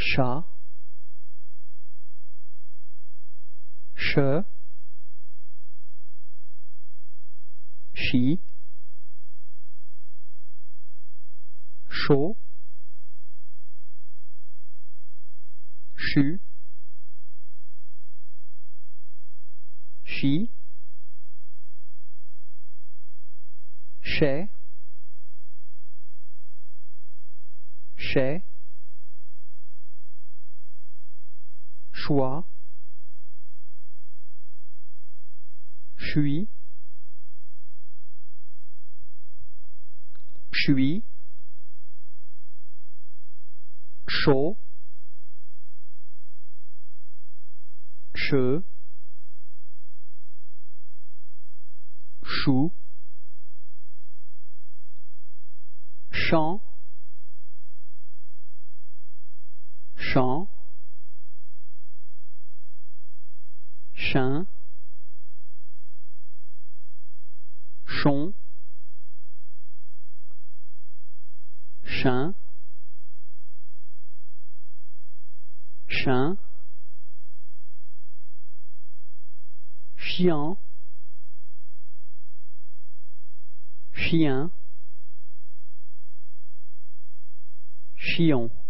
chat, che, chi, chaud, chu, chi, chais, chais, choix, chui, puis, chaud, che, chou, champ, champ, chien, chon, chien, chien, chien, chien, chion.